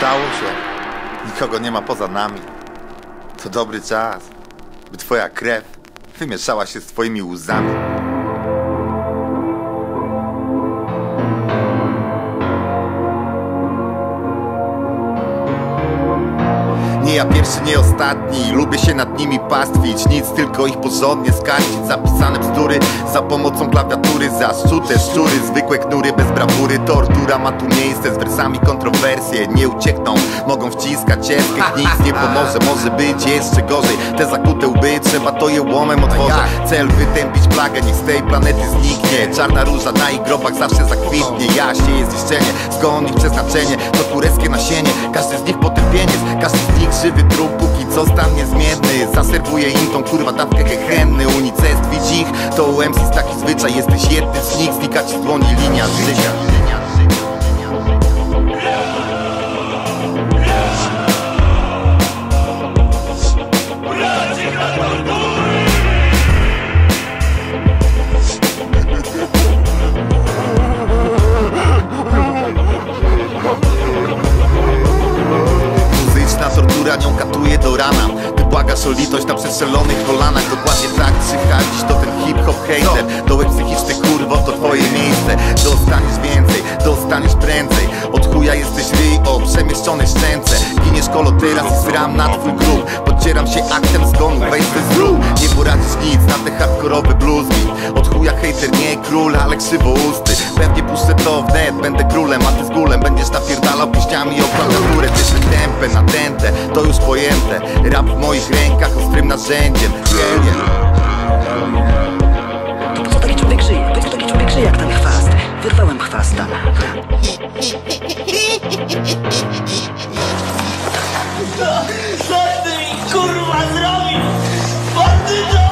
Stało się, nikogo nie ma poza nami. To dobry czas, by twoja krew wymieszała się z twoimi łzami. Nie ja pierwszy, nie ostatni, lubię się nad nimi pastwić. Nic, tylko ich porządnie skarcić. Zapisane bzdury za pomocą klawiatury. Zaszczute szczury, zwykłe knury bez brawury. Tortura ma tu miejsce, z wersami kontrowersje nie uciekną, mogą wciskać ciężkich. Nic nie pomoże, może być jeszcze gorzej. Te zakute łby, trzeba to je łomem otworzyć. Cel wytępić plagę, niech z tej planety zniknie. Czarna róża na ich grobach zawsze zakwitnie. Ja sieję zniszczenie, zgon ich przeznaczenie to tureckie nasienie, każdy z nich potępieniec, każdy z nich żywy trup, póki co stan niezmienny. Zaserwuję im tą kurwa dawkę gehenny. Unicestwić ich to u MC's taki zwyczaj. Jesteś jedny z nich, znikać z dłoni linia życia. Tortura nią katuje do rana. Ty błagasz o litość na przestrzelonych kolanach. Dokładnie tak przychadzisz, to ten hip-hop hater. Dołek psychiczny, kurwo, to twoje miejsce. Dostaniesz więcej, dostaniesz prędzej. Od chuja jesteś ryj o przemieszczone szczęce. Giniesz kolo teraz i zram na twój grób. Podcieram się aktem zgonu, weź to zrób. Nie poradzisz nic na te hardkorowe bluzki. Od chuja hater, nie król, ale krzywousty. Pewnie puszczę to wnet, będę królem, a ty z gulem będziesz napierdalał pięściami o klawiaturę. Ty tempę na tętę, to już pojęte. Rap w moich rękach ostrym narzędziem. To po co taki człowiek żyje? Po co taki człowiek żyje jak ten chwast? Wyrwałem chwasta. Co ty mi kurwa zrobił? Bandyto!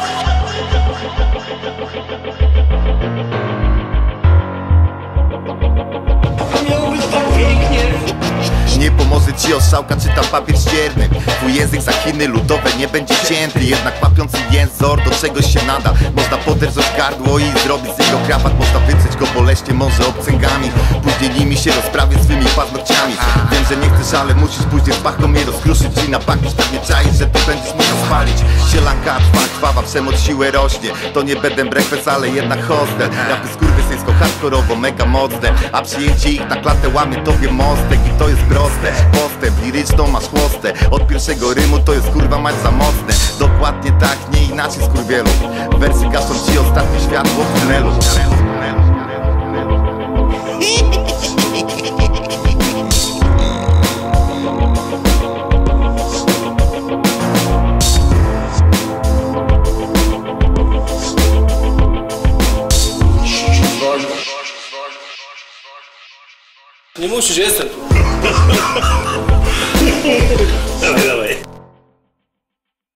Miało być tak pięknie. Nie pomoże ci oszałka czy tam papier ścierny. Twój język za Chiny ludowe nie będzie cięty. Jednak łapiący jęzor do czegoś się nada. Można poderżać gardło i zrobić z niego krapat. Można wytrzeć go boleśnie, może obcęgami. Później nimi się rozprawię swymi paznokciami. Wiem, że nie chcesz, ale musisz później z pachą mnie rozkruszyć i napakić. Pewnie czaisz, że ty będziesz musiał spalić. Sielanka trwa, krwawa, przemoc siłę rośnie. To nie będę breakfast, ale jednak hostel. Rapy skurwysyjsko, hardkorowo, mega mocne. A przyjęcie ich na klatę łamie tobie mostek. I to jest proste. Postęp, liryczną masz chłostę. Od pierwszego rymu to jest kurwa mać za mocne. Dokładnie tak, nie inaczej skurwielu. Wersy gaszą ci ostatnie światło w tunelu. Nie musisz, jestem tu. Dawaj, dawaj.